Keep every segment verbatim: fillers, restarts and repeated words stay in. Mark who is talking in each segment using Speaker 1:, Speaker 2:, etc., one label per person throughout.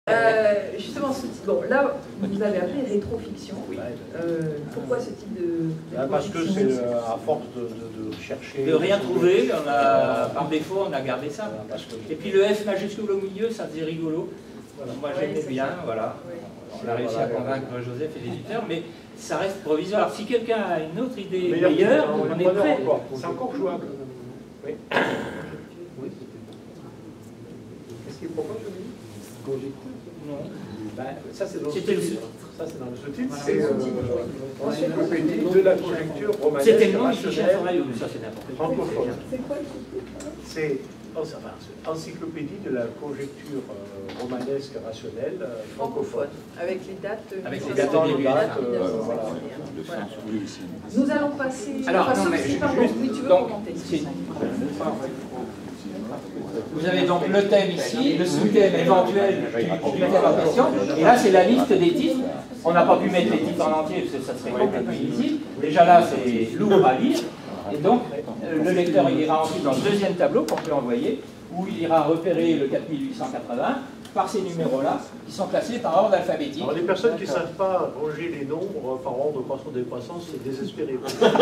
Speaker 1: Euh, justement, ce type, bon, là, vous avez appelé rétrofiction.
Speaker 2: Oui.
Speaker 1: Euh, pourquoi ce type de, de
Speaker 3: ah, Parce que c'est euh, à force de, de, de chercher...
Speaker 2: De rien trouver, on a, par défaut, on a gardé ça.
Speaker 3: Voilà, parce que...
Speaker 2: Et puis le F majuscule au milieu, ça faisait rigolo. Voilà. Moi, j'aimais
Speaker 1: ouais,
Speaker 2: bien,
Speaker 1: ça.
Speaker 2: voilà.
Speaker 1: Oui.
Speaker 2: On a réussi à convaincre Joseph et l'éditeur, mais ça reste provisoire. Alors, si quelqu'un a une autre idée
Speaker 3: meilleure,
Speaker 2: meilleure,
Speaker 3: on,
Speaker 2: on est prêt.
Speaker 3: C'est encore jouable. Oui. Oui. Qu'est-ce qu'il propose, Joseph?
Speaker 2: Non.
Speaker 3: Ben, ça, c'est dans le
Speaker 2: C'était le
Speaker 3: sous-titre. Ça, c'est dans le sous-titre.
Speaker 2: Voilà.
Speaker 3: C'est euh, Encyclopédie de la conjecture romanesque.
Speaker 2: C'était le nom du fichier informatique, ça c'est n'importe quoi.
Speaker 3: Francophone.
Speaker 1: C'est quoi le sous-titre?
Speaker 3: C'est enfin, Encyclopédie de la conjecture euh, romanesque rationnelle euh, francophone.
Speaker 1: Avec les dates.
Speaker 2: Avec les
Speaker 1: mille cinq cents,
Speaker 2: dates au début.
Speaker 1: dates,
Speaker 3: Euh,
Speaker 1: mille neuf cent
Speaker 3: voilà.
Speaker 1: cinquante et un. Voilà. Nous allons passer.
Speaker 2: Alors,
Speaker 1: enfin,
Speaker 2: non, mais
Speaker 1: si,
Speaker 2: je-
Speaker 1: pardon,
Speaker 2: juste-
Speaker 1: oui, tu veux
Speaker 2: donc,
Speaker 1: commenter.
Speaker 2: si. Vous avez donc le thème ici, le sous-thème éventuel du thème en question, et là c'est la liste des titres. On n'a pas pu mettre les titres en entier parce que ça serait complètement inutile. Déjà là c'est lourd à lire, et donc euh, le lecteur il ira ensuite dans le deuxième tableau qu'on peut envoyer, où il ira repérer le quatre mille huit cent quatre-vingts par ces numéros-là, qui sont classés par ordre alphabétique.
Speaker 3: Alors les personnes qui ne savent pas ranger les nombres, enfin ordre de croissance décroissance, c'est désespéré.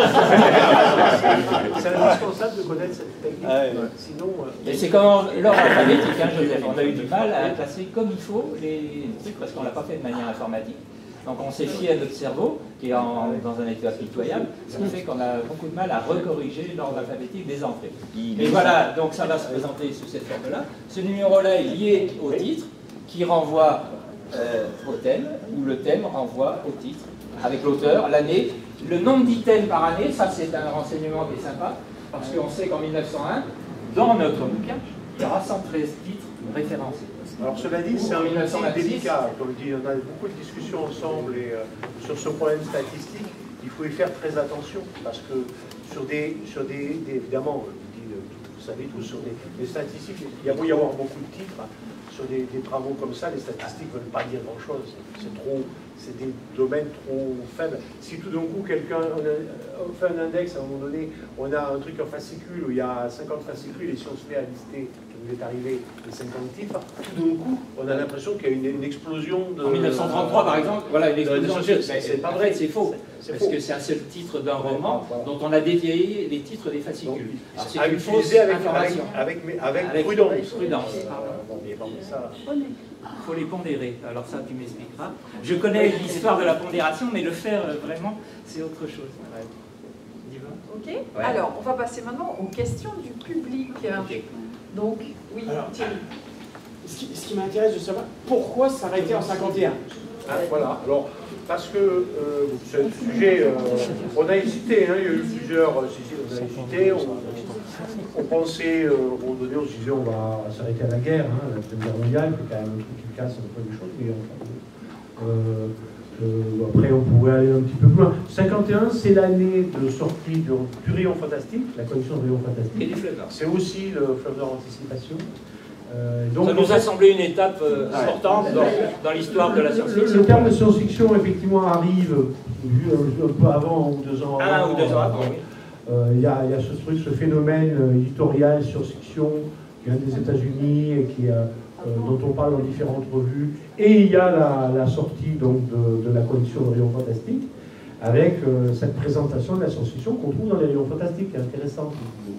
Speaker 3: C'est indispensable de connaître cette technique. Ah ouais. Sinon. Euh...
Speaker 2: Et c'est comme l'ordre alphabétique, hein, Joseph. On a eu du mal à classer comme il faut les trucs parce qu'on ne l'a pas fait de manière informatique. Donc on s'est fié à notre cerveau, qui est en, dans un état pitoyable, ce qui fait qu'on a beaucoup de mal à recorriger l'ordre alphabétique des entrées. Et voilà, donc ça va se présenter sous cette forme-là. Ce numéro-là est lié au titre, qui renvoie euh, au thème, ou le thème renvoie au titre, avec l'auteur, l'année, le nombre d'items par année, ça c'est un renseignement qui est sympa, parce qu'on sait qu'en mille neuf cent un, dans notre bouquin, il y aura cent treize titres référencés.
Speaker 3: Alors cela dit, c'est un outil délicat, comme dit, on a beaucoup de discussions ensemble et euh, sur ce problème statistique, il faut y faire très attention, parce que sur des, sur des, des évidemment, vous savez tous, sur des, des statistiques, il y a beau y avoir beaucoup de titres, sur des, des travaux comme ça, les statistiques ne veulent pas dire grand-chose, c'est trop, c'est des domaines trop faibles. Si tout d'un coup, quelqu'un on fait un index, à un moment donné, on a un truc en fascicule où il y a cinquante fascicules, et si on se met à lister, vous est arrivé les cinquante titres, tout d'un coup, on a l'impression qu'il y a une, une explosion de...
Speaker 2: En mille neuf cent trente-trois, par exemple, voilà, une explosion de titres. C'est pas vrai, c'est faux. Parce
Speaker 3: faux.
Speaker 2: que c'est un seul titre d'un roman dont on a détaillé les titres des fascicules.
Speaker 3: C'est une fausse
Speaker 2: avec,
Speaker 3: information. Avec, avec, avec,
Speaker 2: avec
Speaker 3: prudence.
Speaker 2: prudence.
Speaker 3: Il
Speaker 2: faut les pondérer. Alors ça, tu m'expliqueras. Je connais l'histoire de la pondération, mais le faire euh, vraiment, c'est autre chose. Ouais.
Speaker 1: Ok.
Speaker 2: Ouais.
Speaker 1: Alors, on va passer maintenant aux questions du public.
Speaker 2: Okay.
Speaker 1: Donc, oui,
Speaker 4: Alors,
Speaker 1: Thierry.
Speaker 4: Ce qui, ce qui m'intéresse de savoir, pourquoi s'arrêter en cinquante et un?
Speaker 3: Ah, voilà. Alors, parce que euh, c'est un sujet, euh, on a hésité, hein, il y a eu plusieurs, euh, si, si, on a hésité, on, on pensait, euh, à un moment donné, on se disait on va s'arrêter à la guerre, hein, la Deuxième Guerre mondiale, c'est quand même un truc qui casse un peu les choses, mais enfin, euh, euh, après on pourrait aller un petit peu plus loin. cinquante et un, c'est l'année de sortie du, du Rayon Fantastique, la collection de Rayon Fantastique.
Speaker 2: Et du Fleuve Nord. C'est
Speaker 3: aussi le Fleuve Nord Anticipation. Euh, donc,
Speaker 2: ça nous a semblé une étape euh, importante dans, dans l'histoire de la science-fiction.
Speaker 3: Le, le terme de science-fiction, effectivement, arrive vu un, un peu avant, un ou deux ans avant.
Speaker 2: Un ou deux ans avant, oui.
Speaker 3: Euh, il y, a, il y a ce truc, ce phénomène euh, éditorial, science-fiction, qui vient des États-Unis et qui, euh, euh, dont on parle dans différentes revues. Et il y a la, la sortie donc, de, de la collection de Rayon Fantastique, avec euh, cette présentation de la science-fiction qu'on trouve dans les Rayons Fantastiques, qui est intéressante.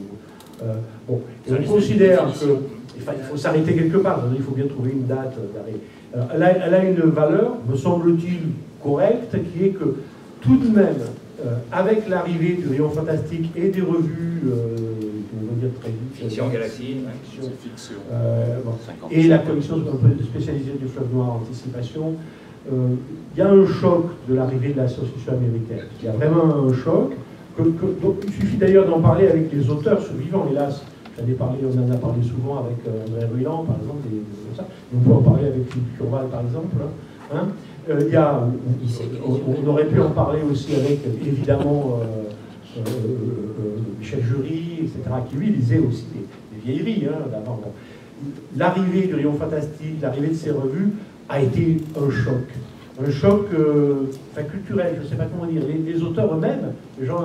Speaker 3: Euh, bon, et on considère que Enfin, il faut s'arrêter quelque part, il faut bien trouver une date d'arrêt. Elle a, elle a une valeur, me semble-t-il, correcte, qui est que tout de même, euh, avec l'arrivée du Rayon Fantastique et des revues, euh, on va dire très vite,
Speaker 2: Fiction Galaxie,
Speaker 3: Fiction, euh, bon, et la commission spécialisée du Fleuve Noir Anticipation, il euh, y a un choc de l'arrivée de la science-fiction américaine. Il y a vraiment un choc, que, que, donc, il suffit d'ailleurs d'en parler avec les auteurs survivants, hélas. Parlé, on en a parlé souvent avec euh, André Ruiland, par exemple, et, et ça. Et on peut en parler avec Philippe Curval, par exemple. Hein. Euh, y a, on, on, on aurait pu en parler aussi avec, évidemment, euh, euh, euh, Michel Jury, et cetera, qui lui lisait aussi des, des vieilleries hein, d'avant. Bon. L'arrivée du Rayon Fantastique, l'arrivée de ces revues, a été un choc. Un choc euh, enfin, culturel, je ne sais pas comment dire. Les, les auteurs eux-mêmes, les gens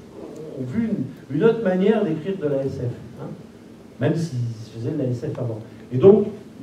Speaker 3: ont vu une, une autre manière d'écrire de la S F. Hein, même s'ils faisaient de la S F avant. Et donc,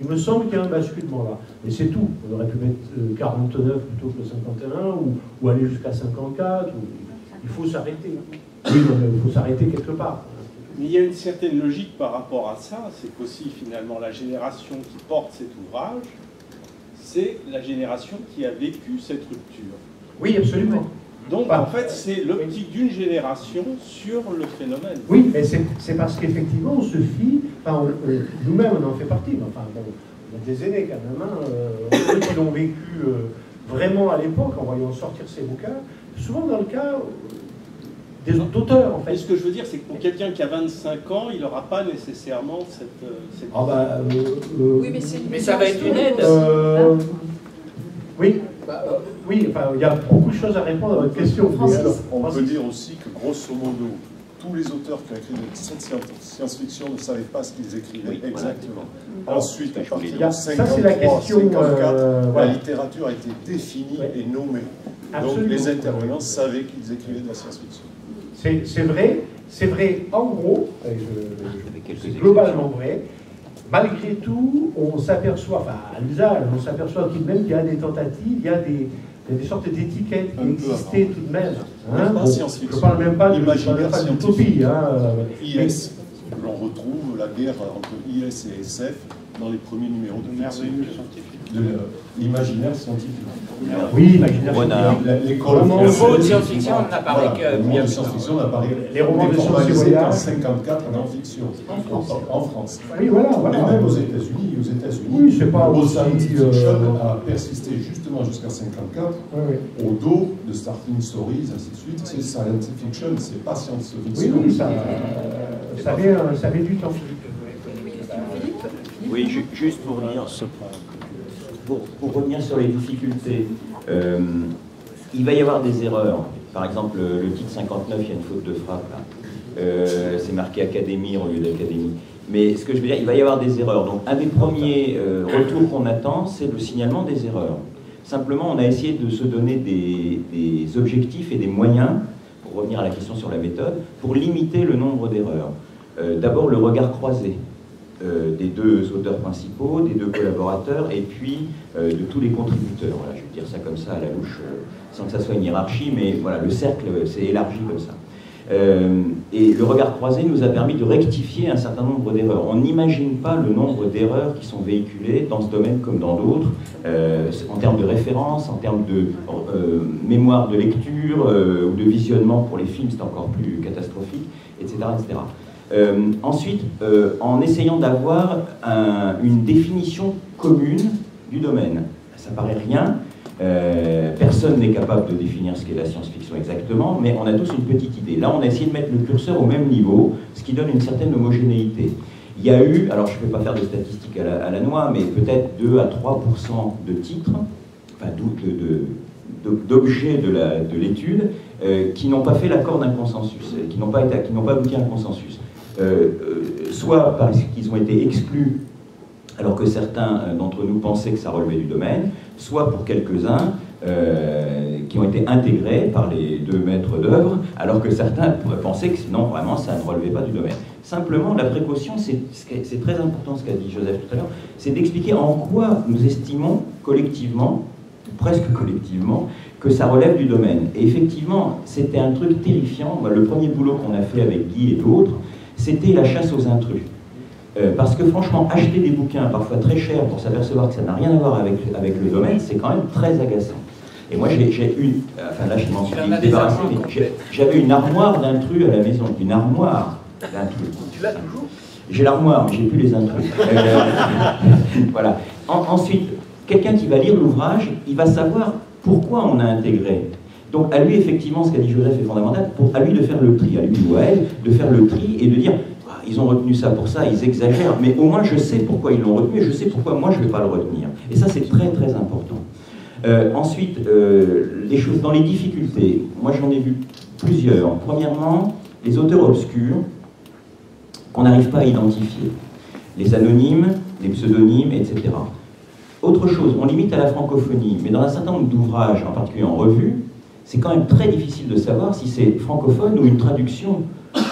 Speaker 3: Il me semble qu'il y a un basculement là. Mais c'est tout. On aurait pu mettre euh, quarante-neuf plutôt que cinquante et un, ou, ou aller jusqu'à cinquante-quatre. Ou... Il faut s'arrêter. Oui, non, mais il faut s'arrêter quelque part.
Speaker 5: Mais il y a une certaine logique par rapport à ça, c'est qu'aussi finalement la génération qui porte cet ouvrage, c'est la génération qui a vécu cette rupture.
Speaker 3: Oui, absolument.
Speaker 5: Donc en fait, c'est l'optique d'une génération sur le phénomène.
Speaker 3: Oui, mais c'est parce qu'effectivement, on se fie, enfin, nous-mêmes on en fait partie, mais enfin, bon, on a des aînés quand même, hein, euh, eux qui l'ont vécu euh, vraiment à l'époque, en voyant sortir ces bouquins, souvent dans le cas des auteurs, en fait.
Speaker 5: Et ce que je veux dire, c'est que pour quelqu'un qui a vingt-cinq ans, il n'aura pas nécessairement cette... cette...
Speaker 3: Ah bah, euh, euh,
Speaker 1: oui, mais,
Speaker 2: mais ça va être une aide.
Speaker 3: Euh, oui. Oui, enfin, il y a beaucoup de choses à répondre à votre question.
Speaker 6: Francis,
Speaker 3: alors,
Speaker 6: on
Speaker 3: Francis.
Speaker 6: peut dire aussi que, grosso modo, tous les auteurs qui ont écrit cette science-fiction ne savaient pas ce qu'ils écrivaient oui, exactement. Voilà. Ensuite, à partir de cinquante-trois, cinquante-quatre, euh, voilà. La littérature a été définie ouais. et nommée. Absolument. Donc les intervenants savaient qu'ils écrivaient de la science-fiction.
Speaker 3: C'est vrai, c'est vrai en gros, c'est globalement vrai. Malgré tout, on s'aperçoit, enfin à l'usage, on s'aperçoit tout de même qu'il y a des tentatives, il y a des, il y a des sortes d'étiquettes qui existaient tout de même. Hein, bon, je ne parle même pas de l'utopie. Hein,
Speaker 6: I S, l'on retrouve la guerre entre I S et S F dans les premiers numéros de merveilleux scientifique. De l'imaginaire scientifique.
Speaker 3: Oui, l'imaginaire scientifique.
Speaker 2: Les romans de science-fiction n'apparaît que...
Speaker 6: Les romans de science-fiction n'apparaît
Speaker 3: Les romans de science-fiction
Speaker 6: en cinquante-quatre en fiction, en France.
Speaker 3: Oui, voilà, voilà.
Speaker 6: Et même aux États-Unis, aux États-Unis,
Speaker 3: oui, c'est pas
Speaker 6: le
Speaker 3: aussi,
Speaker 6: science fiction
Speaker 3: euh...
Speaker 6: a persisté justement jusqu'à cinquante-quatre,
Speaker 3: oui, oui.
Speaker 6: au dos de Starting Stories, ainsi de suite. C'est science fiction, c'est pas science-fiction.
Speaker 3: Oui, oui, ça, euh, ça, vient, ça vient du temps.
Speaker 7: Oui, ju juste pour dire, pour, pour revenir sur les difficultés, euh, il va y avoir des erreurs. Par exemple, le, le titre cinquante-neuf, il y a une faute de frappe. Euh, c'est marqué Académie au lieu d'Académie. Mais ce que je veux dire, il va y avoir des erreurs. Donc, un des premiers euh, retours qu'on attend, c'est le signalement des erreurs. Simplement, on a essayé de se donner des, des objectifs et des moyens, pour revenir à la question sur la méthode, pour limiter le nombre d'erreurs. Euh, D'abord, le regard croisé. Euh, des deux auteurs principaux, des deux collaborateurs, et puis euh, de tous les contributeurs. Voilà, je vais dire ça comme ça à la louche, euh, sans que ça soit une hiérarchie, mais voilà, le cercle s'est élargi comme ça. Euh, et le regard croisé nous a permis de rectifier un certain nombre d'erreurs. On n'imagine pas le nombre d'erreurs qui sont véhiculées dans ce domaine comme dans d'autres, euh, en termes de référence, en termes de euh, mémoire de lecture euh, ou de visionnement pour les films, c'est encore plus catastrophique, et cetera et cetera. Euh, ensuite, euh, en essayant d'avoir un, une définition commune du domaine. Ça paraît rien, euh, personne n'est capable de définir ce qu'est la science-fiction exactement, mais on a tous une petite idée. Là, on a essayé de mettre le curseur au même niveau, ce qui donne une certaine homogénéité. Il y a eu, alors je ne peux pas faire de statistiques à la, à la noix, mais peut-être deux à trois pour cent de titres, enfin d'objets de, de, de l'étude, euh, qui n'ont pas fait l'accord d'un consensus, qui n'ont pas, été, qui n'ont pas abouti à un consensus. Euh, euh, soit parce qu'ils ont été exclus alors que certains euh, d'entre nous pensaient que ça relevait du domaine, soit pour quelques-uns euh, qui ont été intégrés par les deux maîtres d'œuvre, alors que certains pensaient que non, vraiment, ça ne relevait pas du domaine. Simplement, la précaution, c'est très important ce qu'a dit Joseph tout à l'heure, c'est d'expliquer en quoi nous estimons collectivement, presque collectivement, que ça relève du domaine. Et effectivement, c'était un truc terrifiant. Moi, le premier boulot qu'on a fait avec Guy et d'autres, c'était la chasse aux intrus. Euh, parce que franchement, acheter des bouquins parfois très chers pour s'apercevoir que ça n'a rien à voir avec, avec le domaine, c'est quand même très agaçant. Et moi, j'ai une... Enfin là, je m'en suis débarrassé, mais j'avais une armoire d'intrus à la maison. Une armoire d'intrus.
Speaker 1: Tu l'as toujours?
Speaker 7: J'ai l'armoire, mais j'ai plus les intrus. Euh, voilà. En, ensuite, quelqu'un qui va lire l'ouvrage, il va savoir pourquoi on a intégré. Donc à lui, effectivement, ce qu'a dit Joseph est fondamental, pour, à lui de faire le tri, à lui ou à elle, de faire le tri et de dire, ah, ils ont retenu ça pour ça, ils exagèrent, mais au moins je sais pourquoi ils l'ont retenu et je sais pourquoi moi je ne vais pas le retenir. Et ça, c'est très très important. Euh, ensuite, euh, les choses dans les difficultés, moi j'en ai vu plusieurs. Premièrement, les auteurs obscurs qu'on n'arrive pas à identifier. Les anonymes, les pseudonymes, et cetera. Autre chose, on limite à la francophonie, mais dans un certain nombre d'ouvrages, en particulier en revue, c'est quand même très difficile de savoir si c'est francophone ou une traduction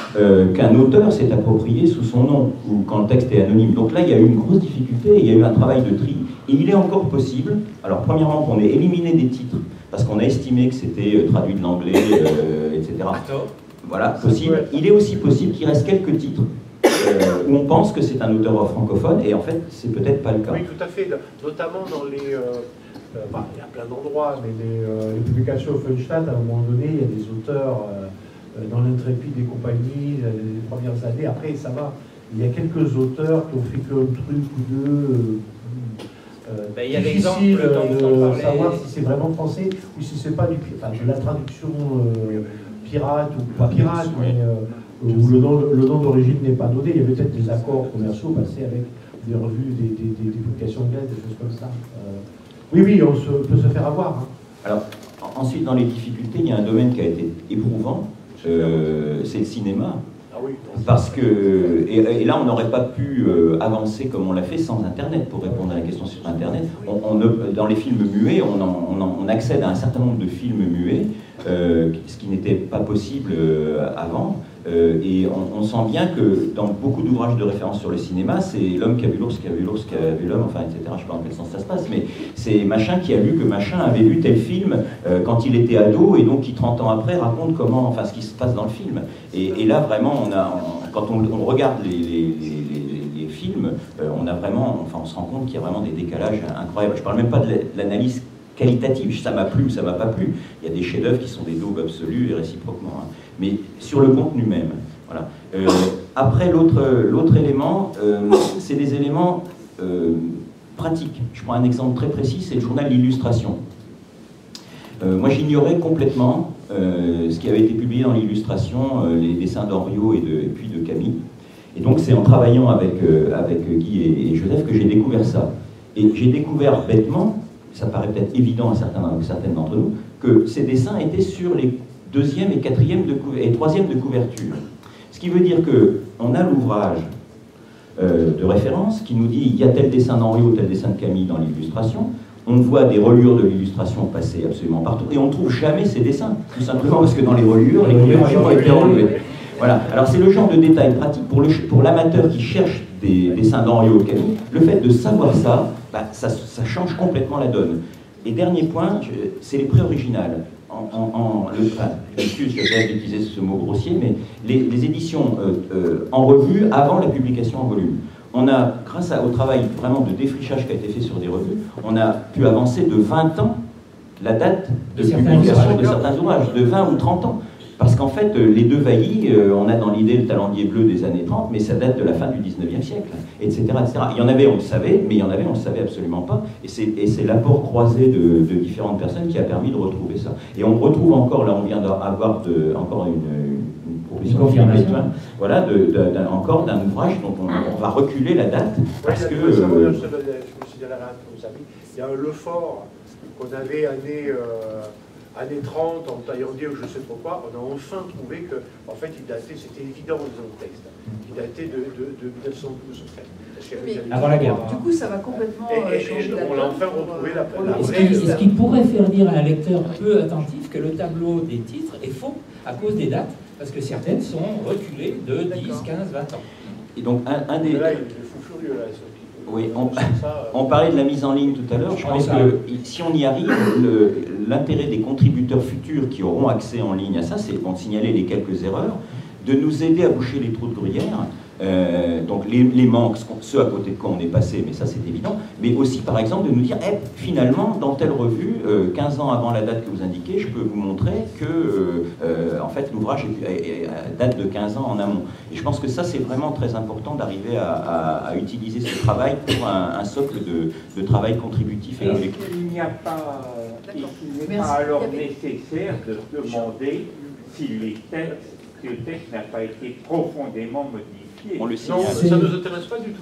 Speaker 7: euh, qu'un auteur s'est approprié sous son nom, ou quand le texte est anonyme. Donc là, il y a eu une grosse difficulté, il y a eu un travail de tri, et il est encore possible, alors premièrement qu'on ait éliminé des titres, parce qu'on a estimé que c'était traduit de l'anglais, euh, et cetera. Voilà, possible. Il est aussi possible qu'il reste quelques titres euh, où on pense que c'est un auteur francophone, et en fait, c'est peut-être pas le cas.
Speaker 3: Oui, tout à fait, notamment dans les... Euh... Euh, bah, il y a plein d'endroits, mais les, euh, les publications Feuillestadt, à un moment donné, il y a des auteurs euh, dans l'Intrépide et compagnie, euh, les premières années. Après, ça va. Il y a quelques auteurs qui ont fait qu'un truc ou deux. Euh, ben, il y a difficile de savoir si c'est vraiment français ou si c'est pas du, enfin, de la traduction euh, pirate ou pas pirate, mais euh, où le nom, le nom d'origine n'est pas donné. Il y avait peut-être des accords commerciaux passés avec des revues, des, des, des, des publications anglaises, des choses comme ça. Euh, Oui, oui, on se, peut se faire avoir. Hein.
Speaker 7: Alors, ensuite, dans les difficultés, il y a un domaine qui a été éprouvant, euh, c'est le cinéma.
Speaker 3: Ah oui.
Speaker 7: Parce que, et, et là, on n'aurait pas pu euh, avancer comme on l'a fait sans Internet, pour répondre à la question sur Internet. On, on, dans les films muets, on, en, on, en, on accède à un certain nombre de films muets, euh, ce qui n'était pas possible euh, avant. Euh, et on, on sent bien que dans beaucoup d'ouvrages de référence sur le cinéma, c'est l'homme qui a vu l'ours, qui a vu l'ours, qui a vu l'homme, enfin, et cetera. Je ne sais pas dans quel sens ça se passe, mais c'est machin qui a lu que machin avait vu tel film euh, quand il était ado, et donc qui trente ans après raconte comment, enfin, ce qui se passe dans le film. Et, et là, vraiment, on a, on, quand on, on regarde les, les, les, les films, euh, on a vraiment, enfin, on se rend compte qu'il y a vraiment des décalages incroyables. Je ne parle même pas de l'analyse qualitative, ça m'a plu ou ça m'a pas plu. Il y a des chefs-d'œuvre qui sont des daubes absolues et réciproquement. Hein. Mais sur le contenu même. Voilà. Euh, après, l'autre élément, euh, c'est des éléments euh, pratiques. Je prends un exemple très précis, c'est le journal L'Illustration. Euh, moi, j'ignorais complètement euh, ce qui avait été publié dans l'Illustration, euh, les dessins d'Henriot et, de, et puis de Camille. Et donc, c'est en travaillant avec, euh, avec Guy et, et Joseph que j'ai découvert ça. Et j'ai découvert bêtement, ça paraît peut-être évident à certains, à certaines d'entre nous, que ces dessins étaient sur les deuxième et quatrième de et troisième de couverture. Ce qui veut dire qu'on a l'ouvrage euh, de référence qui nous dit il y a tel dessin d'Henriot, tel dessin de Camille dans l'illustration. On voit des reliures de l'illustration passer absolument partout et on ne trouve jamais ces dessins, tout simplement parce que dans les reliures, les couvertures ont été enlevées. Voilà. Alors c'est le genre de détail pratique pour le pour l'amateur qui cherche des dessins d'Henriot ou de Camille. Le fait de savoir ça, bah, ça, ça change complètement la donne. Et dernier point, c'est les pré-originales. En, en, en, le, enfin, j'excuse, je vais utiliser ce mot grossier, mais les, les éditions euh, euh, en revue avant la publication en volume. On a, grâce à, au travail vraiment de défrichage qui a été fait sur des revues, on a pu avancer de vingt ans la date de, de publication de certains ouvrages, de vingt ou trente ans. Parce qu'en fait, les deux Vailly, euh, on a dans l'idée le talendier bleu des années trente, mais ça date de la fin du dix-neuvième siècle, et cetera, et cetera. Il y en avait, on le savait, mais il y en avait, on ne le savait absolument pas. Et c'est l'apport croisé de, de différentes personnes qui a permis de retrouver ça. Et on retrouve encore, là on vient d'avoir encore une, une, une proposition de Philippe Bétouin, voilà, de, de, de, encore d'un ouvrage dont on, on va reculer la date, parce que... Euh,
Speaker 3: je me signalerai, vous savez, il y a un Lefort qu'on avait année... Euh, années trente, en taillandier ou je ne sais pas quoi, on a enfin trouvé que, en fait, il datait, c'était évident en lisant le texte, il datait de, de, de mille neuf cent douze, en fait.
Speaker 1: Avant la guerre. Du coup, ça va complètement
Speaker 3: et, et,
Speaker 1: changer
Speaker 3: et
Speaker 1: la
Speaker 3: on l'a enfin retrouvé la, la
Speaker 8: Est-ce qu'il est qu pourrait faire dire à un lecteur peu attentif que le tableau des titres est faux à cause des dates, parce que certaines sont reculées de dix, quinze, vingt ans.
Speaker 7: Et donc, un, un des...
Speaker 3: Là, il est fou furieux, là,
Speaker 7: oui, on, on parlait de la mise en ligne tout à l'heure. Je pense que si on y arrive, l'intérêt des contributeurs futurs qui auront accès en ligne à ça, c'est de signaler les quelques erreurs, de nous aider à boucher les trous de gruyère, euh, donc les, les manques, ceux à côté de quoi on est passé, mais ça c'est évident, mais aussi par exemple de nous dire, eh, finalement, dans telle revue, euh, quinze ans avant la date que vous indiquez, je peux vous montrer que euh, euh, en fait l'ouvrage date de quinze ans en amont. Et je pense que ça c'est vraiment très important d'arriver à, à, à utiliser ce travail pour un, un socle de, de travail contributif et collectif.
Speaker 9: Il n'y a pas, il n'est pas alors nécessaire de demander si les textes, si le texte n'a pas été profondément modifié.
Speaker 7: On le signale.
Speaker 3: Non, ça ne nous intéresse pas du tout.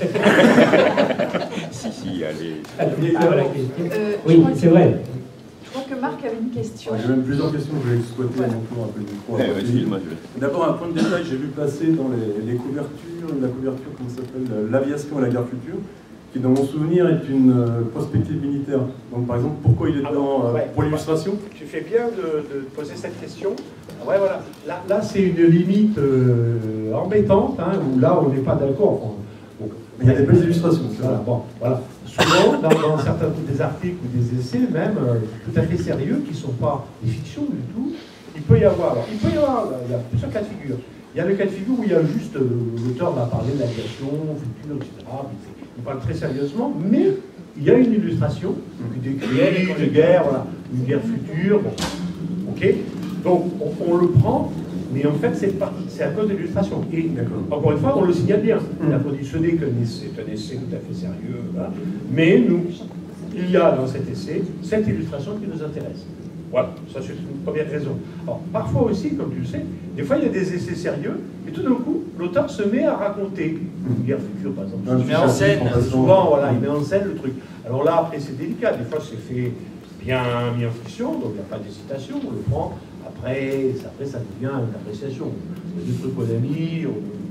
Speaker 7: Si, si, allez.
Speaker 1: Euh,
Speaker 8: oui, c'est vrai.
Speaker 1: Je crois que Marc avait une question.
Speaker 10: J'ai même plusieurs questions que je vais exploiter à mon tour un peu le micro.
Speaker 7: Ouais,
Speaker 10: D'abord, un point de détail, j'ai vu passer dans les, les couvertures, la couverture, comment ça s'appelle, l'aviation et la guerre future, qui dans mon souvenir est une euh, prospective militaire. Donc par exemple, pourquoi il est
Speaker 3: ah
Speaker 10: dedans
Speaker 3: bon, ouais.
Speaker 10: euh, pour l'illustration?
Speaker 3: Tu fais bien de, de poser cette question. Ouais, voilà. Là, là c'est une limite euh, embêtante, hein, où là, on n'est pas d'accord. Enfin, bon,
Speaker 10: mais il y a des belles illustrations.
Speaker 3: Voilà, bon, voilà. Souvent, dans, dans certains des articles ou des essais, même euh, tout à fait sérieux, qui ne sont pas des fictions du tout, il peut y avoir, alors, il peut y avoir, il y a plusieurs cas de figure. Il y a le cas de figure où il y a juste, euh, l'auteur va parler de l'aviation, futur, et cetera. Il, il parle très sérieusement, mais il y a une illustration, qui décrit une guerre, voilà, une guerre future, bon, ok. Donc, on, on le prend, mais en fait, c'est à cause de l'illustration. Et, encore une fois, on le signale bien. Il a conditionné qu'un essai est un essai tout à fait sérieux, voilà. Mais nous, il y a dans cet essai cette illustration qui nous intéresse. Voilà, ça c'est une première raison. Alors, parfois aussi, comme tu le sais, des fois il y a des essais sérieux, et tout d'un coup, l'auteur se met à raconter une guerre future, par exemple.
Speaker 8: Il met en scène.
Speaker 3: Souvent, voilà, il met en scène le truc. Alors là, après, c'est délicat. Des fois, c'est fait bien mis en fiction, donc il n'y a pas d'hésitation, on le prend. Après, après, ça devient une appréciation. Il y a des trucs qu'on a mis,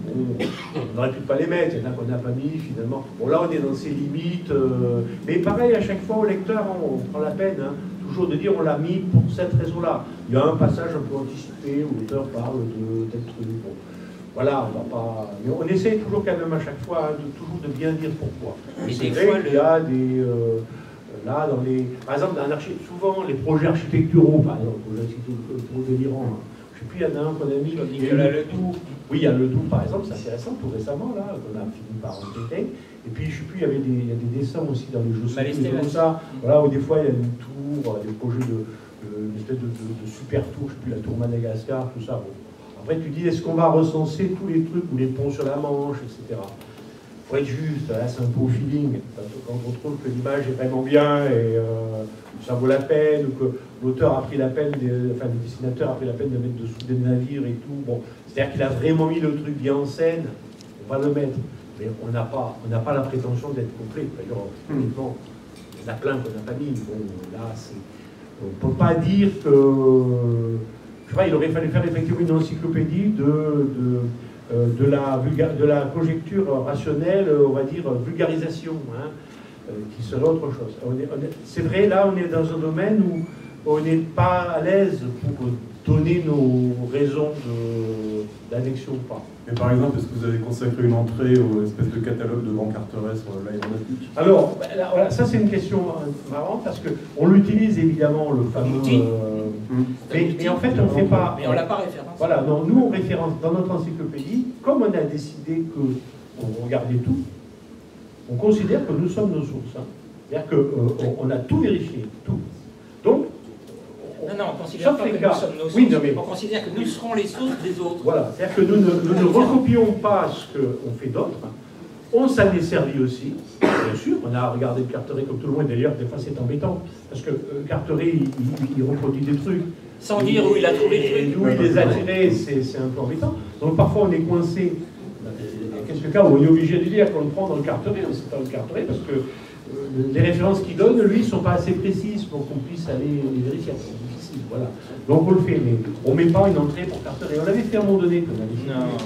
Speaker 3: on n'aurait pu pas les mettre, il y en a qu'on n'a pas mis finalement. Bon, là, on est dans ces limites. Euh, mais pareil, à chaque fois, au lecteur, on, on prend la peine, hein, toujours de dire on l'a mis pour cette raison-là. Il y a un passage un peu anticipé où l'auteur parle de tel truc. Bon, voilà, on va pas. Mais on essaie toujours quand même à chaque fois hein, de, toujours de bien dire pourquoi. C'est vrai qu'il y a des. Euh, Là, dans les, par exemple, dans souvent les projets architecturaux, par exemple, les architecturaux délirants, je ne sais plus, il y en a un qu'on a mis, Nicolas Ledoux. Oui, il y a Ledoux, par exemple, c'est assez récent, tout récemment, là, qu'on a fini par enquêter. Et puis, je ne sais plus, il y avait des, il y a des dessins aussi dans les jeux comme ça, voilà, où des fois, il y a une tour, des projets de, de, une espèce de, de, de super tour, je ne sais plus, la tour Madagascar, tout ça. Bon. Après, tu dis, est-ce qu'on va recenser tous les trucs, ou les ponts sur la Manche, et cetera. Il faut être juste, là c'est un peu au feeling, quand on trouve que l'image est vraiment bien et euh, ça vaut la peine, ou que l'auteur a pris la peine, des, enfin le dessinateur a pris la peine de mettre dessous des navires et tout, bon, c'est-à-dire qu'il a vraiment mis le truc bien en scène, on va le mettre, mais on n'a pas, on n'a pas la prétention d'être complet, d'ailleurs, honnêtement, il y en a plein qu'on n'a pas mis, bon, là c'est, on ne peut pas dire que, je sais pas, il aurait fallu faire effectivement une encyclopédie de, de Euh, de, la de la conjecture rationnelle, on va dire vulgarisation, hein, euh, qui serait autre chose. C'est vrai, là on est dans un domaine où on n'est pas à l'aise pour donner nos raisons d'annexion ou pas.
Speaker 10: Mais par exemple, est-ce que vous avez consacré une entrée aux espèces de catalogue de Grand Carteret sur l'aéronautique?
Speaker 3: Alors, là, voilà, ça c'est une question marrante parce qu'on l'utilise évidemment, le fameux... Euh, mmh. mais, mais en fait, on ne fait pas...
Speaker 8: Mais on ne l'a pas référencé.
Speaker 3: Voilà, donc nous on référence dans notre encyclopédie, comme on a décidé qu'on regardait tout, on considère que nous sommes nos sources. Hein. C'est-à-dire qu'on euh, a tout vérifié, tout. Donc,
Speaker 8: non, non, on considère
Speaker 3: sauf
Speaker 8: pas
Speaker 3: les
Speaker 8: que
Speaker 3: cas.
Speaker 8: nous sommes nos sources,
Speaker 3: Oui, non, mais...
Speaker 8: on considère que nous serons les sources des autres.
Speaker 3: Voilà, c'est-à-dire que nous ne, nous ne recopions pas ce qu'on fait d'autres, on s'en est servi aussi, bien sûr, on a regardé le Carteret comme tout le monde, d'ailleurs des fois c'est embêtant, parce que euh, Carteret il, il, il reproduit des trucs.
Speaker 8: Sans dire où il a trouvé les trucs.
Speaker 3: D'où il les a tirés, c'est un peu embêtant. Donc parfois on est coincé, il y a quelques cas où on est obligé de dire qu'on le prend dans le Carteret, mais c'est pas le Carteret, parce que euh, les références qu'il donne, lui, ne sont pas assez précises pour qu'on puisse aller les vérifier. Voilà. Donc on le fait, mais on ne met pas une entrée pour Carteret. On l'avait fait à un moment donné, qu'on avait fait. Non.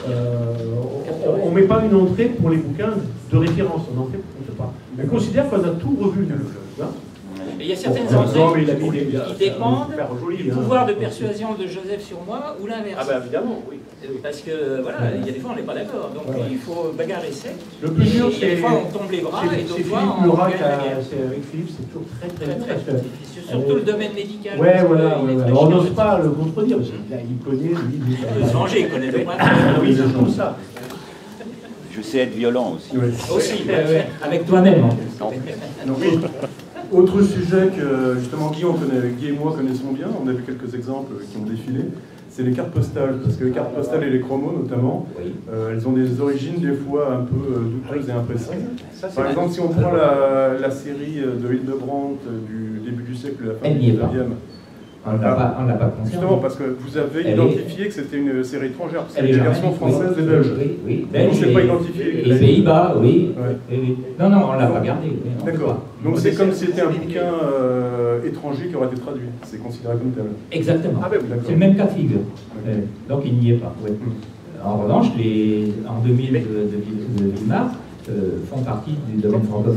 Speaker 3: Euh, on ne met pas une entrée pour les bouquins de référence, on n'en fait, on fait pas. On considère qu'on a tout revu. Hein.
Speaker 8: Et il y a certaines
Speaker 3: bon,
Speaker 8: entrées
Speaker 3: non,
Speaker 8: qui,
Speaker 3: des,
Speaker 8: qui dépendent
Speaker 3: joli,
Speaker 8: du
Speaker 3: hein.
Speaker 8: pouvoir de persuasion de Joseph sur moi ou l'inverse.
Speaker 3: Ah ben évidemment, oui.
Speaker 8: Parce que voilà, il y a des fois on n'est pas d'accord, donc ouais, ouais. il faut bagarrer sec.
Speaker 3: Le plus dur,
Speaker 8: c'est... Des fois on tombe les bras et d'autres fois on gagne la guerre. Avec Philippe, c'est toujours très très, très, très, très, très c'est surtout euh, le domaine médical.
Speaker 3: Ouais, voilà, ouais, ouais. Alors on n'ose pas le contredire, parce qu'il connaît, lui, il
Speaker 8: peut se venger, il connaît le
Speaker 3: ah, oui, c'est comme ça.
Speaker 7: Je sais être violent aussi.
Speaker 8: Oui. Aussi, ouais, ouais. Avec toi-même.
Speaker 10: Oui. Autre sujet que justement Guy, on connaît, Guy et moi connaissons bien, on a vu quelques exemples qui ont défilé, c'est les cartes postales, parce que les cartes postales et les chromos notamment, oui. euh, elles ont des origines des fois un peu euh, douteuses et imprécises. Ça, par exemple, si on prend la, la série de Hildebrandt du début du siècle, la fin du dix-neuvième,
Speaker 8: on ne l'a pas, pas concerné.
Speaker 10: Justement, parce que vous avez elle identifié est... que c'était une série étrangère, parce
Speaker 8: qu'il
Speaker 10: y a des versions françaises
Speaker 8: oui,
Speaker 10: et belges.
Speaker 8: Oui, oui.
Speaker 10: Donc, on ne s'est pas identifié.
Speaker 8: Les Pays-Bas, oui. Ouais. oui. Non, non, on ne l'a pas gardé. Oui,
Speaker 10: d'accord. Donc c'est comme si c'était un bouquin euh, étranger qui aurait été traduit. C'est considéré comme tel.
Speaker 8: Exactement.
Speaker 10: Ah, ben, oui,
Speaker 8: c'est le même cas de figure. Okay. Donc il n'y est pas. Ouais. Mmh. En revanche, les, en deux mille de, de, de Villemar euh, font partie du domaine francophone.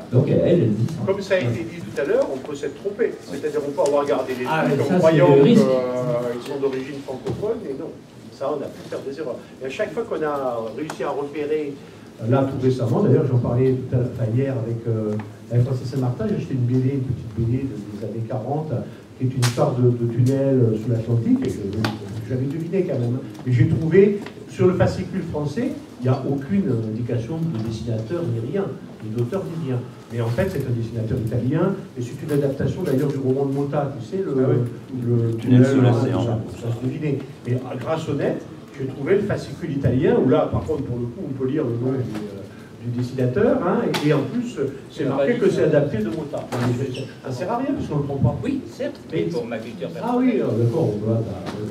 Speaker 8: Donc elles, elles y sont.
Speaker 3: Comme ça a été dit tout à l'heure, on peut s'être trompé. C'est-à-dire on peut avoir regardé les
Speaker 8: ah,
Speaker 3: trucs
Speaker 8: ça,
Speaker 3: en croyant qu'ils
Speaker 8: euh,
Speaker 3: sont d'origine francophone, et non. Ça, on a pu faire des erreurs. Et à chaque fois qu'on a réussi à repérer, là tout récemment, d'ailleurs j'en parlais tout à l'heure, enfin, hier avec, euh, avec Francis Saint-Martin, j'ai acheté une B D, une petite B D des années quarante, qui est une histoire de, de tunnel sous l'Atlantique, et que j'avais deviné quand même. Et j'ai trouvé, sur le fascicule français, il n'y a aucune indication de dessinateur ni rien, ni d'auteur ni rien. Mais en fait, c'est un dessinateur italien, et c'est une adaptation d'ailleurs du roman de Motta, tu sais, le, ah oui. le, le tunnel sous l'océan. Ça, ça se devinait. Mais grâce au net, j'ai trouvé le fascicule italien, où là, par contre, pour le coup, on peut lire le nom du, euh, du dessinateur, hein, et, et en plus, c'est marqué que c'est adapté de Motta. Ça ne sert à rien, parce qu'on ne le prend pas.
Speaker 8: Oui, certes, mais pour ma culture personnelle.
Speaker 3: Ah oui, d'accord, on doit...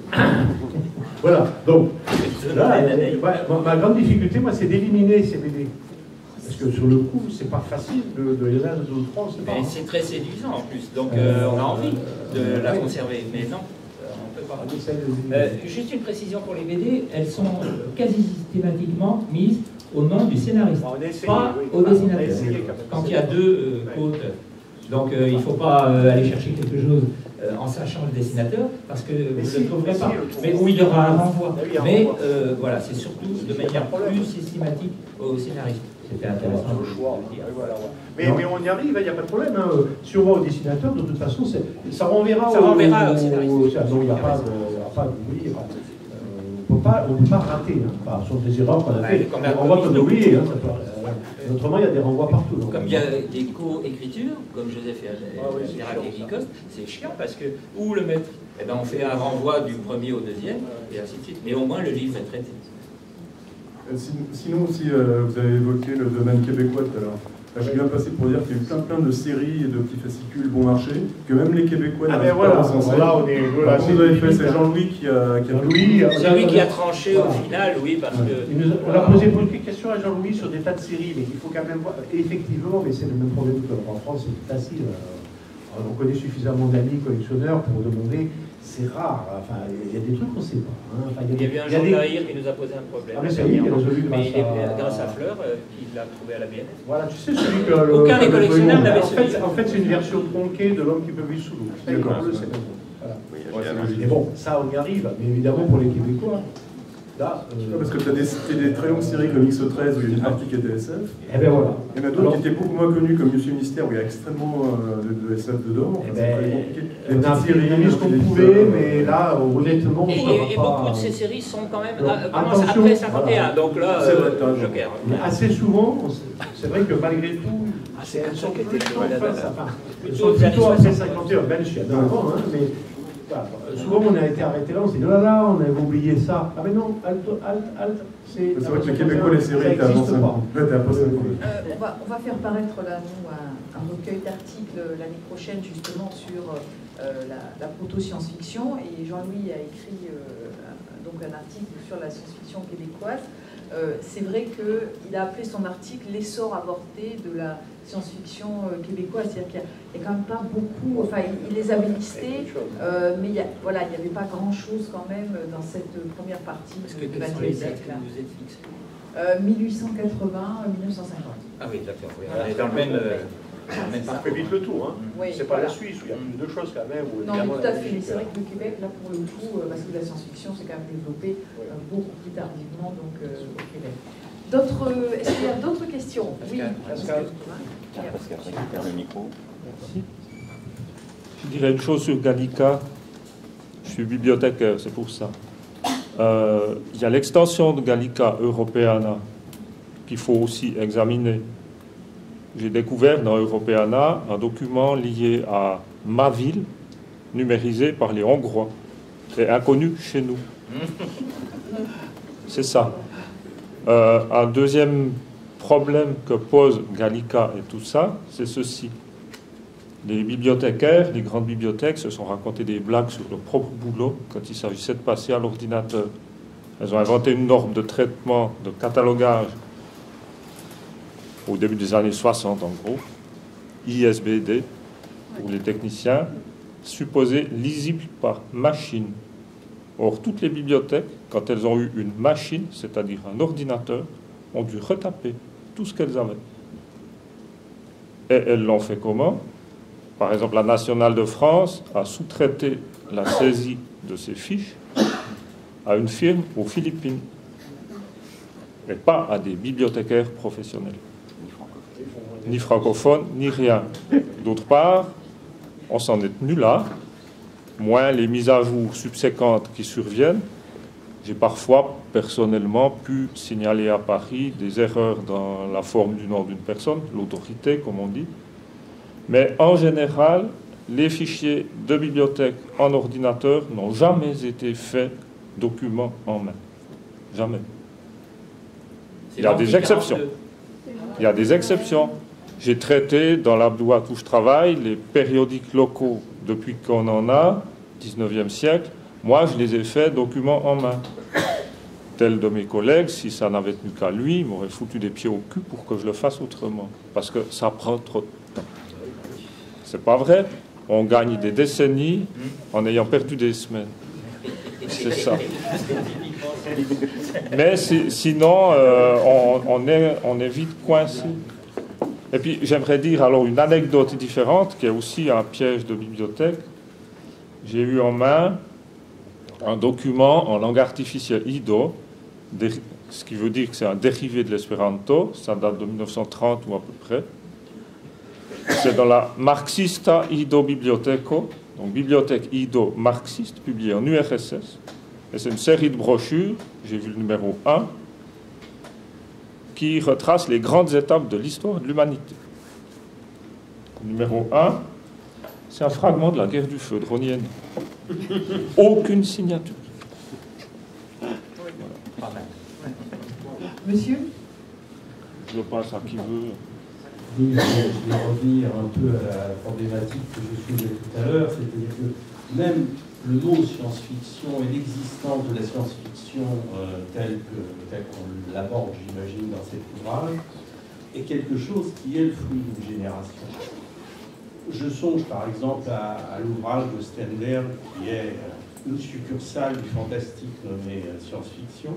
Speaker 3: Voilà, donc, là, euh, ma, ma grande difficulté, moi, c'est d'éliminer ces B D. Parce que sur le coup, c'est pas facile de, de les mettre dans d'autres France.
Speaker 8: Mais c'est très séduisant en plus, donc euh, on a envie de la conserver, mais non, on ne peut pas. Euh, juste une précision pour les B D, elles sont quasi systématiquement mises au nom du scénariste, essayé, pas oui. au dessinateur. Essayé, quand, quand il y a deux euh, côtes, donc euh, il ne faut pas euh, aller chercher quelque chose euh, en sachant le dessinateur, parce que mais vous ne si, le trouverez pas. Si, mais où il y aura un renvoi. Mais, mais euh, voilà, c'est surtout de manière plus systématique au scénariste. C'était intéressant le choix.
Speaker 3: Voilà, ouais. mais, mais on y arrive, il n'y a pas de problème. Hein. Si on va au dessinateur, de toute façon, ça renverra
Speaker 8: ça
Speaker 3: au,
Speaker 8: renverra au,
Speaker 3: au
Speaker 8: scénariste.
Speaker 3: Au, donc il n'y a pas de... Oui, on ne peut pas rater. Hein. Enfin, ce sont des erreurs qu'on a fait. On renvoie comme oublié. Hein, euh, autrement, il y a des renvois partout. Donc.
Speaker 8: Comme il y a des co-écritures, comme Joseph et Chirac et Guy-Coste, c'est chiant parce que où le mettre, eh ben, on fait un renvoi du premier au deuxième, et ainsi de suite. Mais au moins, le livre est traité.
Speaker 10: Sinon, aussi, euh, vous avez évoqué le domaine québécois tout à l'heure. Je suis bien passé pour dire qu'il y a eu plein, plein de séries et de petits fascicules bon marché, que même les Québécois
Speaker 3: ah n'arrivent voilà, pas à recenser. Là, on est, voilà,
Speaker 10: vous avez fait, c'est Jean-Louis qui a... Qui a
Speaker 8: Louis, c'est lui qui a tranché voilà. Au final, oui, parce ouais. que...
Speaker 3: Nous, on a posé beaucoup de questions à Jean-Louis sur des tas de séries, mais il faut quand même voir... Effectivement, mais c'est le même problème qu'en France, c'est facile. On connaît suffisamment d'amis collectionneurs pour demander... C'est rare, enfin, il y a des trucs qu'on ne sait pas. Hein. Enfin,
Speaker 8: il y a, il y a eu un Jean Lahire des... qui nous a posé un problème.
Speaker 3: Ah, mais ça y est, il a résolu grâce,
Speaker 8: mais il est,
Speaker 3: à...
Speaker 8: grâce à Fleur, euh, qui l'a trouvé à la B N F.
Speaker 3: Voilà, tu sais, celui que... Le,
Speaker 8: aucun des collectionneurs n'avait
Speaker 3: en fait, en fait, c'est une version tronquée de L'homme qui peut vivre sous l'eau. D'accord. Voilà. Oui, ouais, et bon, ça, on y arrive, mais évidemment, pour les Québécois, là...
Speaker 10: Euh... Parce que tu as des, des très longues séries comme X treize, où il y a une partie qui est de S F.
Speaker 3: Et bien voilà.
Speaker 10: Il y en a d'autres qui étaient beaucoup moins connus, comme Monsieur Mystère, où il y a extrêmement euh, de, de S F dedans.
Speaker 3: Enfin, ben, on a mis ce qu'on pouvait, mais là, honnêtement,
Speaker 8: et, et, et beaucoup de ces séries sont quand même donc, commencent après cinquante et un, voilà. Donc là, euh, Joker.
Speaker 3: Mais assez souvent, c'est vrai que malgré tout, c'est elles sont plutôt après cinquante et un, ben je suis avant, hein, mais voilà, souvent on a été arrêté là, on s'est dit, oh là là, on avait oublié ça. Ah mais non, halt, halt, halt, c'est...
Speaker 10: C'est vrai que les Québécois, les séries étaient avant ça.
Speaker 1: On va, on va faire paraître là, nous, un, un recueil d'articles l'année prochaine, justement, sur euh, la, la proto-science-fiction. Et Jean-Louis a écrit euh, un, donc un article sur la science-fiction québécoise. Euh, c'est vrai qu'il a appelé son article « L'essor avorté de la science-fiction euh, québécoise ». C'est-à-dire qu'il n'y a, a quand même pas beaucoup... Enfin, il, il les avait listés, euh, mais il y a, voilà, il n'y avait pas grand-chose quand même dans cette première partie
Speaker 8: Est-ce
Speaker 1: du
Speaker 8: que quelles sont les dates que vous êtes fixées
Speaker 1: euh, mille huit cent quatre-vingts à mille neuf cent cinquante.
Speaker 8: Ah oui, d'accord. Oui. On est dans le même... Euh,
Speaker 3: Ça fait vite le tour, hein.
Speaker 1: Oui,
Speaker 3: c'est pas
Speaker 1: voilà.
Speaker 3: la Suisse où il y a plus de choses quand même. Où
Speaker 1: non, mais tout à fait. Mais c'est vrai que le Québec, là, pour le coup, euh, parce que la science-fiction s'est quand même développée euh, beaucoup plus tardivement donc, euh, au Québec. D'autres, euh, est-ce qu'il y a d'autres questions? Oui, Pascal.
Speaker 11: Pascal, récupère le micro.
Speaker 12: Merci. Je dirais une chose sur Gallica. Je suis bibliothécaire, c'est pour ça. Euh, il y a l'extension de Gallica Europeana qu'il faut aussi examiner. J'ai découvert dans Europeana un document lié à ma ville, numérisé par les Hongrois, et inconnu chez nous. C'est ça. Euh, un deuxième problème que pose Gallica et tout ça, c'est ceci. Les bibliothécaires, les grandes bibliothèques se sont racontés des blagues sur leur propre boulot quand il s'agissait de passer à l'ordinateur. Elles ont inventé une norme de traitement, de catalogage, au début des années soixante en gros, I S B D, pour les techniciens, supposé lisible par machine. Or, toutes les bibliothèques, quand elles ont eu une machine, c'est-à-dire un ordinateur, ont dû retaper tout ce qu'elles avaient. Et elles l'ont fait comment? Par exemple, la Nationale de France a sous-traité la saisie de ses fiches à une firme aux Philippines, et pas à des bibliothécaires professionnels, ni francophones, ni rien. D'autre part, on s'en est tenu là, moins les mises à jour subséquentes qui surviennent. J'ai parfois, personnellement, pu signaler à Paris des erreurs dans la forme du nom d'une personne, l'autorité, comme on dit. Mais en général, les fichiers de bibliothèque en ordinateur n'ont jamais été faits documents en main. Jamais. Il y a des exceptions. Il y a des exceptions. J'ai traité dans la boîte où je travaille les périodiques locaux depuis qu'on en a, dix-neuvième siècle. Moi, je les ai faits documents en main. Tel de mes collègues, si ça n'avait tenu qu'à lui, il m'aurait foutu des pieds au cul pour que je le fasse autrement. Parce que ça prend trop de temps. C'est pas vrai. On gagne des décennies en ayant perdu des semaines. C'est ça. Mais si, sinon, euh, on, on, est, on est vite coincé. Et puis, j'aimerais dire alors une anecdote différente, qui est aussi un piège de bibliothèque. J'ai eu en main un document en langue artificielle Ido, ce qui veut dire que c'est un dérivé de l'espéranto. Ça date de mille neuf cent trente ou à peu près. C'est dans la Marxista Ido Biblioteco, donc bibliothèque Ido marxiste, publiée en U R S S. Et c'est une série de brochures, j'ai vu le numéro un, qui retrace les grandes étapes de l'histoire de l'humanité. Numéro un, c'est un fragment de la guerre du feu de Ronienne. Aucune signature. Voilà.
Speaker 1: Monsieur?
Speaker 12: Je passe à qui veut.
Speaker 13: Oui, je vais revenir un peu à la problématique que je soulevais tout à l'heure, c'est-à-dire que même le mot science-fiction et l'existence de la science-fiction euh, telle que, telle qu'on l'aborde, j'imagine, dans cet ouvrage, est quelque chose qui est le fruit d'une génération. Je songe par exemple à, à l'ouvrage de Sternberg, qui est euh, une succursale du fantastique nommé euh, science-fiction.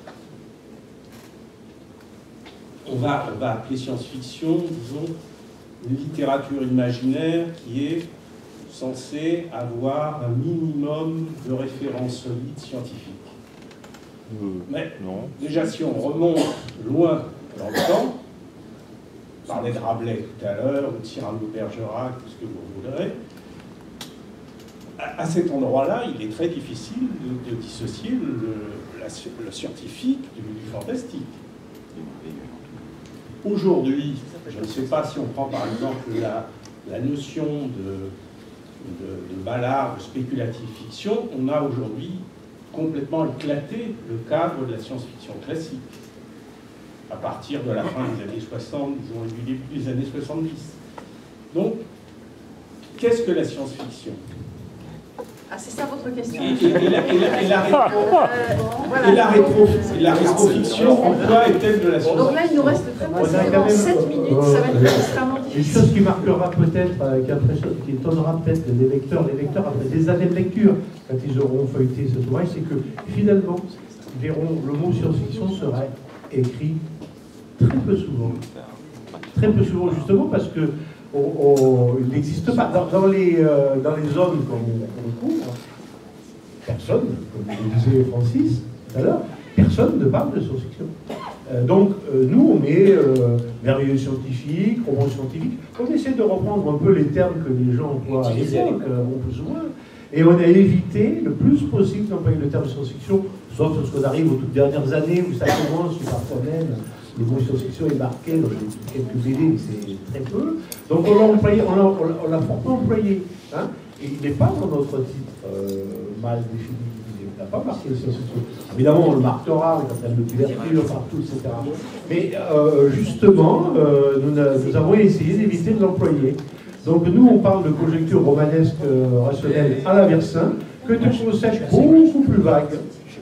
Speaker 13: On va, on va appeler science-fiction, disons, une littérature imaginaire qui est censée avoir un minimum de références solides scientifiques. Euh, Mais non. Déjà, si on remonte loin dans le temps, on parlait de Rabelais tout à l'heure, ou de Cyrano de Bergerac, tout ce que vous voudrez, à, à cet endroit-là, il est très difficile de, de dissocier le, la, le scientifique du, du fantastique. Aujourd'hui, je ne sais pas si on prend par exemple la, la notion de, de, de ballard, de spéculative fiction, on a aujourd'hui complètement éclaté le cadre de la science-fiction classique, à partir de la fin des années soixante, disons, et du début des années soixante-dix. Donc, qu'est-ce que la science-fiction ?
Speaker 1: Ah, c'est ça votre question.
Speaker 13: Et, et, et, la, et, la, et, la, et, la, rétro, et la rétrofiction, en quoi est-elle de la science-fiction?
Speaker 1: Donc là, il nous reste très précisément sept minutes, ça va être extrêmement difficile.
Speaker 3: Une chose qui marquera peut-être, avec impression, qui étonnera peut-être les lecteurs, les lecteurs après des années de lecture, quand ils auront feuilleté cet ouvrage, c'est que finalement, ils verront le mot science-fiction serait écrit très peu souvent. Très peu souvent, justement, parce que on, on, il n'existe pas. Dans, dans, les, euh, dans les zones qu'on couvre, personne, comme le disait Francis tout à l'heure, personne ne parle de science-fiction. Euh, donc, euh, nous, on est euh, merveilleux scientifiques, romans scientifiques. On essaie de reprendre un peu les termes que les gens emploient à l'époque, euh, bon, plus ou moins. Et on a évité le plus possible d'employer le terme science-fiction, sauf lorsqu'on arrive aux toutes dernières années où ça commence, où parfois même le mot science-fiction est marqué dans quelques B D, mais c'est très peu. Donc on l'a employé, on l'a, on l'a fortement employé. Hein, et il n'est pas dans notre titre euh, mal défini, il n'a pas marqué science-fiction. Évidemment, on le marquera en termes de couverture, partout, et cetera. Mais euh, justement, euh, nous, nous avons essayé d'éviter de l'employer. Donc nous, on parle de conjecture romanesque euh, rationnelle à la Versin, que de concepts beaucoup plus vagues.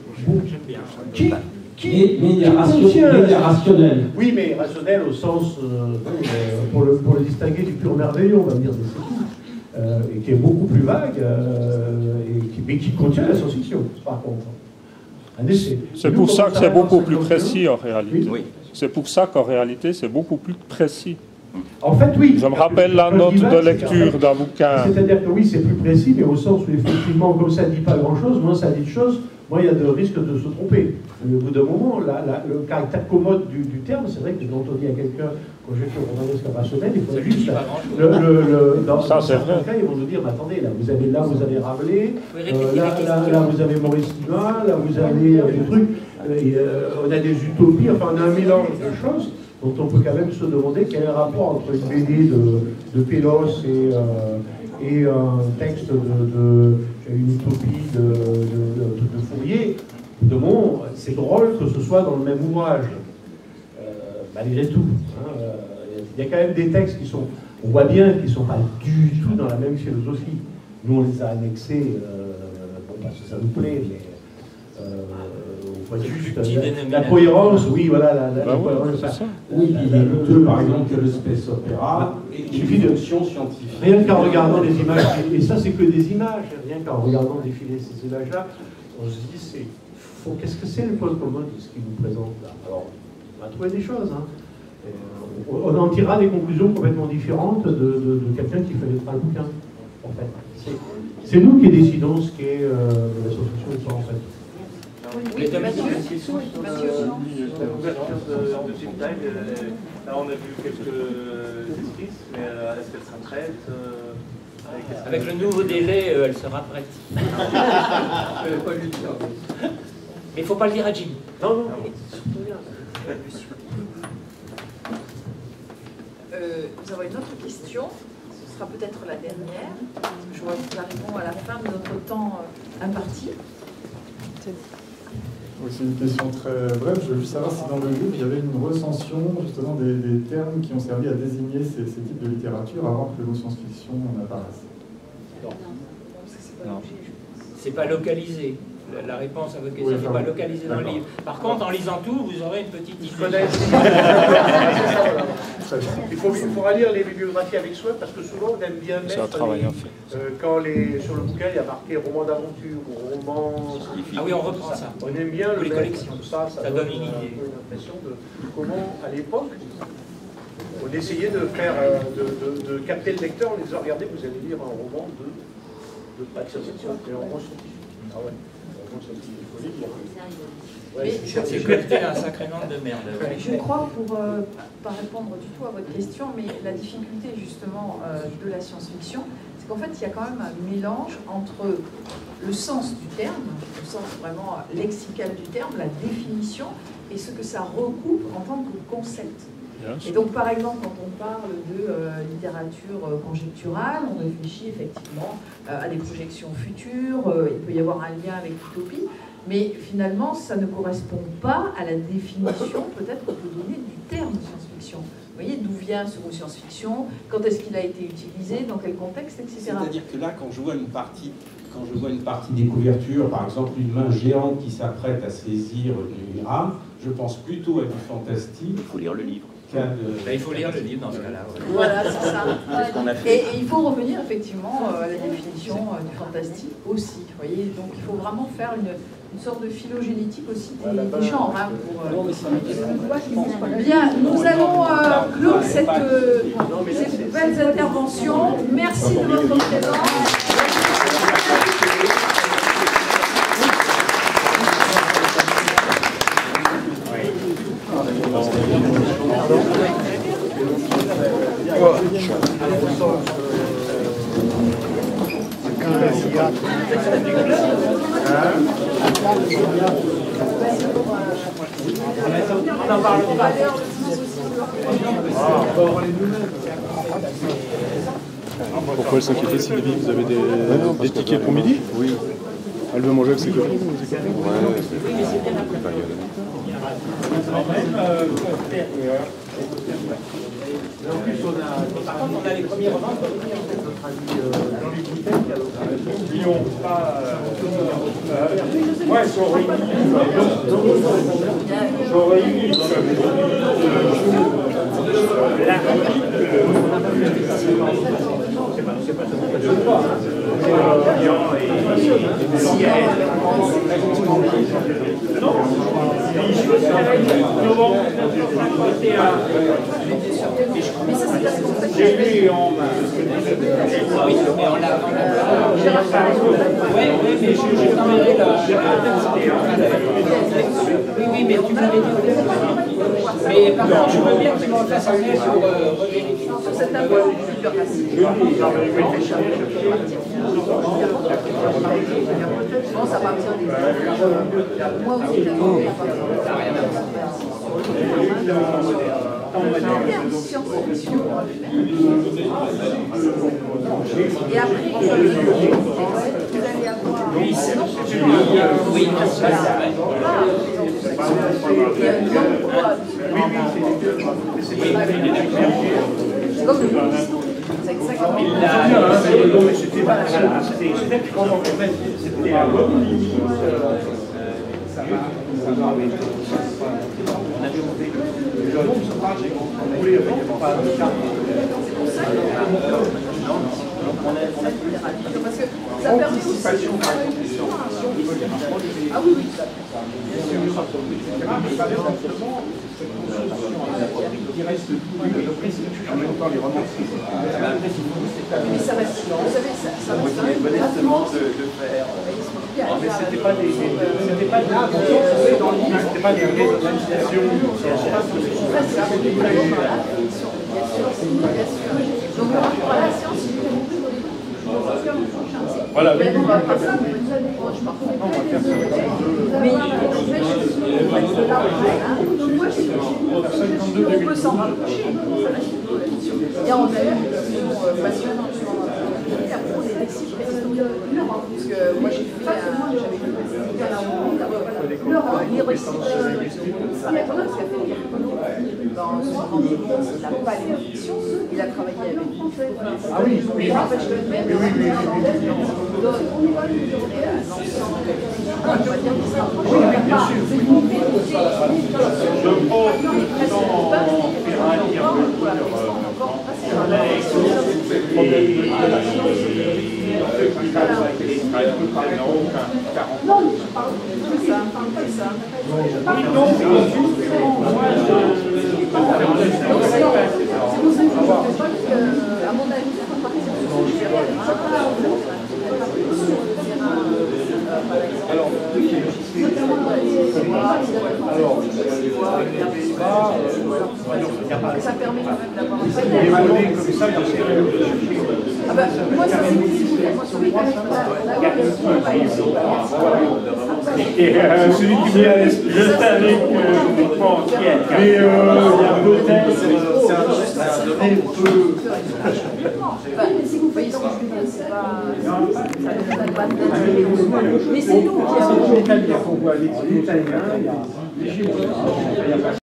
Speaker 3: Qui, qui,
Speaker 13: mais, mais, il y a ration, mais il y a rationnel.
Speaker 3: Oui, mais rationnel au sens, euh, pour, le, pour le distinguer du pur merveilleux, on va dire, c'est tout. Euh, et qui est beaucoup plus vague, euh, et qui, mais qui contient la science-fiction, par contre. Un essai.
Speaker 12: C'est pour ça que c'est beaucoup plus précis en réalité. Oui. C'est pour ça qu'en réalité, c'est beaucoup plus précis.
Speaker 3: En fait, oui.
Speaker 12: Je me rappelle la note de lecture d'un bouquin.
Speaker 3: C'est-à-dire que oui, c'est plus précis, mais au sens où effectivement, comme ça ne dit pas grand-chose, moins ça dit de choses, moins il y a de risque de se tromper. Mais au bout d'un moment, la, la, le caractère commode du, du terme, c'est vrai que quand on dit à quelqu'un, quand j'ai fait au romanesque passionnel, il faut juste... Le, le, le, dans
Speaker 12: ça, c'est vrai.
Speaker 3: Cas, ils vont nous dire, mais attendez, là vous avez, là, vous avez Rabelais, euh, là, là, là vous avez Maurice Dumas, là vous avez euh, des trucs, et, euh, on a des utopies, enfin on a un mélange de choses dont on peut quand même se demander quel est le rapport entre une B D de, de Pélos et, euh, et un texte de, de une utopie de, de, de, de Fourier. De bon, c'est drôle que ce soit dans le même ouvrage, euh, malgré tout. Hein, euh, il y a quand même des textes qui sont, on voit bien qu'ils ne sont pas du tout dans la même philosophie. Nous, on les a annexés, euh, bon, parce que ça nous plaît, mais euh, on voit juste la, la cohérence, oui, voilà, la, la, bah la ouais, cohérence. Ça.
Speaker 13: Oui, il est douteux, par exemple, que le space opéra est une
Speaker 3: suffit de
Speaker 13: fonction scientifique.
Speaker 3: Rien qu'en regardant les images, et ça, c'est que des images, rien qu'en regardant défiler ces images-là, on se dit, c'est. Qu'est-ce que c'est le post-communisme qui nous présente là? Alors, on va trouver des choses. Hein. Et on en tirera des conclusions complètement différentes de, de, de quelqu'un qui fait le bouquin. En fait, c'est nous qui décidons ce qu'est euh, la science-fiction et ça, en fait.
Speaker 1: Oui, oui, Mathieu,
Speaker 14: sur la couverture de Subtile. Là, on a vu quelques esquisses, mais est-ce qu'elle sera prête?
Speaker 8: Avec le nouveau délai, euh, elle sera prête. Mais il ne faut pas le dire à Jim.
Speaker 1: Non, non. Euh, nous avons une autre question. Ce sera peut-être la dernière. Parce que je vois que nous arrivons à la fin de notre temps imparti.
Speaker 10: Oui, c'est une question très brève. Je veux juste savoir si dans le livre, il y avait une recension justement des, des termes qui ont servi à désigner ces, ces types de littérature avant que le mot science-fiction apparaisse.
Speaker 8: Non. Non. C'est pas localisé. La réponse à votre question n'est oui, pas localisée dans le livre. Par contre, en lisant tout, vous aurez une petite idée.
Speaker 3: il, faut, il faudra lire les bibliographies avec soin parce que souvent on aime bien mettre
Speaker 12: travail,
Speaker 3: les,
Speaker 12: en fait.
Speaker 3: euh, quand les, sur le bouquin il y a marqué roman d'aventure ou roman...
Speaker 8: Ah oui, on reprend ça. ça.
Speaker 3: On aime bien
Speaker 8: Ou
Speaker 3: le
Speaker 8: les
Speaker 3: mettre,
Speaker 8: collections.
Speaker 3: Ça, ça, ça donne une idée. Une impression de comment, à l'époque, on essayait de faire, euh, de, de, de capter le lecteur en disant regardez, vous allez lire un roman de, de pas de science-fiction, mais un roman scientifique. Ah ouais.
Speaker 8: C'est collecté un sacré nombre de merde.
Speaker 1: Je crois, pour euh, pas répondre du tout à votre question, mais la difficulté justement euh, de la science-fiction, c'est qu'en fait il y a quand même un mélange entre le sens du terme, le sens vraiment lexical du terme, la définition, et ce que ça recoupe en tant que concept. Et donc, par exemple, quand on parle de euh, littérature euh, conjecturale, on réfléchit effectivement euh, à des projections futures, euh, il peut y avoir un lien avec l'utopie, mais finalement, ça ne correspond pas à la définition peut-être qu'on peut donner du terme science-fiction. Vous voyez, d'où vient ce mot science-fiction, quand est-ce qu'il a été utilisé, dans quel contexte, et cetera.
Speaker 13: C'est-à-dire que là, quand je vois une partie, quand je vois une partie des couvertures, par exemple une main géante qui s'apprête à saisir une rame, je pense plutôt à du fantastique.
Speaker 11: Il faut lire le livre.
Speaker 8: De... Là, il faut lire le livre dans ce cas-là. Ouais.
Speaker 1: Voilà, c'est ça. Et, et il faut revenir effectivement à la définition du fantastique aussi. Vous voyez, donc il faut vraiment faire une, une sorte de phylogénétique aussi des, des genres. Hein, pour, euh... Bien, nous allons euh, clore cette, euh, ces belles interventions. Merci de votre présence.
Speaker 14: On en parle pas.
Speaker 10: Pourquoi elle s'inquiétait si Libby, vous avez des, des tickets pour midi? Oui. Elle veut manger avec ses copines ou ses copains? Ouais, c'est pas
Speaker 3: En plus, on a, par contre, on a les premiers romans de notre ami Jean-Luc Boutet qui n'ont pas.
Speaker 9: Moi, j'aurais eu. J'aurais eu.
Speaker 3: C'est pas
Speaker 1: Mais ça, c'est
Speaker 9: J'ai lu en main.
Speaker 8: Oui, mais on l'a. Oui, oui, mais je, je t'enverrai la. Oui, oui, mais tu m'avais dit au départ. Mais par contre, je veux bien que tu m'en fasses un mail pour euh, revérifier.
Speaker 1: Sur cette info, c'est plus facile. Je pense à partir des moi aussi, science-fiction. Et après, vous allez avoir.
Speaker 8: Oui, c'est oui,
Speaker 1: comme le c'est exactement.
Speaker 9: C'était pas c'était c'était un bon limite. Ça va, ça va. On a démonté le nombre de suffrages et on voulait pas de carte.
Speaker 1: C'est pour ça que on a parce que ça permet aussi de ah oui, oui, ça.
Speaker 9: Il reste en même temps les romanciers.
Speaker 1: Mais ça reste, vous savez, ça, ça reste
Speaker 9: modestement de, de faire. Mais c'était pas des, c'était pas des, c'était pas des vraies organisations.
Speaker 1: Donc par rapport à la science,
Speaker 9: voilà.
Speaker 1: Mais on va pas ça, mais mais il n'empêche que là, on peut s'en rapprocher. Et on a eu une passionnante sur les récits préhistoriques. Parce que moi j'ai fait, j'avais fait les récits ça m'étonne parce qu'elle fait dans son grand livre, c'est la paléofiction. Il a travaillé avec
Speaker 3: ah oui, oui,
Speaker 1: en fait, je le mets dans un donne on va dire que ça.
Speaker 9: Oui, oui, bien sûr. Je prends
Speaker 1: non, je parle de ça, c'est ça. C'est pour ça que je ne pense pas que, à mon avis, ça va partir sur le terrain.
Speaker 9: Alors,
Speaker 1: ça permet quand même d'avoir un
Speaker 9: comme ça,
Speaker 1: ah bah, moi, ça c'est celui
Speaker 9: Et celui qui vient à l'esprit, je savais que je pense qu'il y a. Mais il y a peut-être. C'est un domaine peu.
Speaker 1: Si vous voyez ce que je veux dire, c'est pas. Ça ne pas de mais c'est nous qui avons.
Speaker 9: Les Italiens, il y a les